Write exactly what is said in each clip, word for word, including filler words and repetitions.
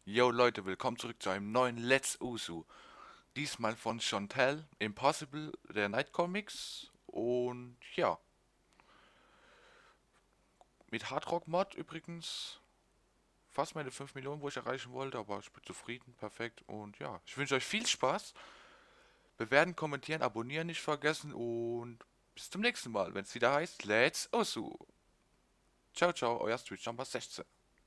Yo Leute, willkommen zurück zu einem neuen Let's Usu. Diesmal von Chantel, Impossible, der Night Comics. Und ja, mit Hardrock Mod übrigens. Fast meine fünf Millionen, wo ich erreichen wollte, aber ich bin zufrieden, perfekt. Und ja, ich wünsche euch viel Spaß. Bewerten, kommentieren, abonnieren nicht vergessen und bis zum nächsten Mal, wenn es wieder heißt Let's Usu. Ciao, ciao, euer Street Jumper sechzehn.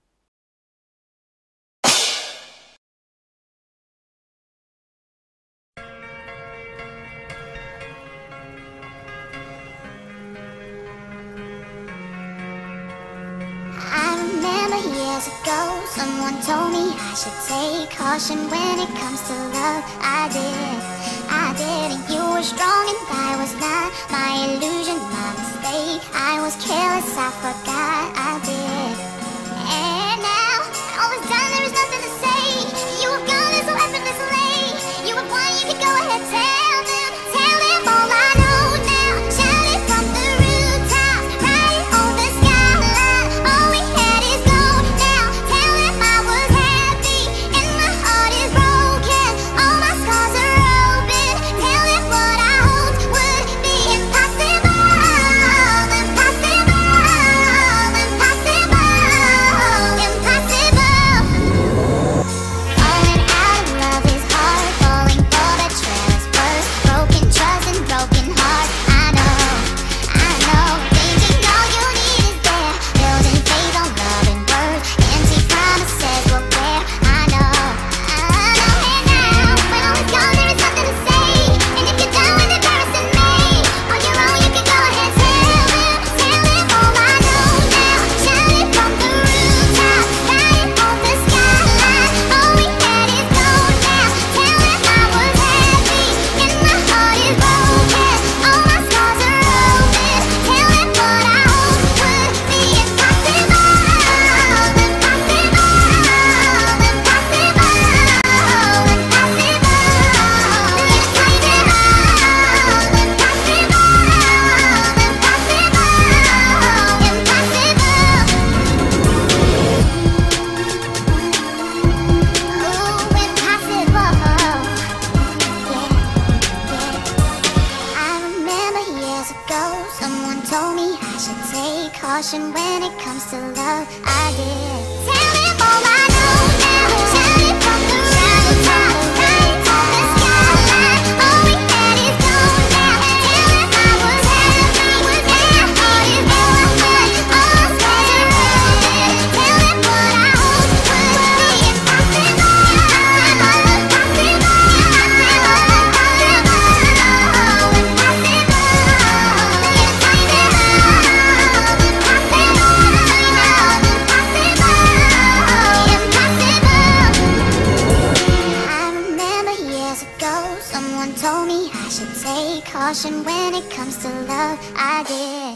Years ago, someone told me I should take caution when it comes to love. I did, I did, and you were strong and I was not. My illusion, my mistake. I was careless, I forgot I did. And now, when all is done, there is nothing to say. You have gone so effortlessly. You have won, you can go ahead, tell them, tell them all I know now. Shout it from the rooftops, right on the skyline. All we had is gold now. Tell them I was happy and my heart is broken. All my scars are open. Tell them what I hoped would be impossible. Impossible. Impossible. Impossible. Falling out of love is hard. Falling for betrayal is worse. Broken trust and broken heart. I know, I know. Thinking all you need is there. Building faith on love and words. Empty promises will wear. I know, I know. And now, when all is gone, there is nothing to say. And if you're done with embarrassing me, on your own you can go ahead. Tell them, tell them all I know now. Shout it from the rooftop, right on the skyline. All we had is gold now. Tell them I was happy and my heart is broken. All my scars are open. Tell them what I hoped would be impossible. Impossible. Someone told me I should take caution when it comes to love. I did. Tell them all I know now. Shout it from the rooftop, right on the skyline. All we had is gold now. Tell them I was happy and my heart is broken. All my scars are open. Tell them what I hoped would be impossible. Impossible. Someone told me I should take caution when it comes to love. I did.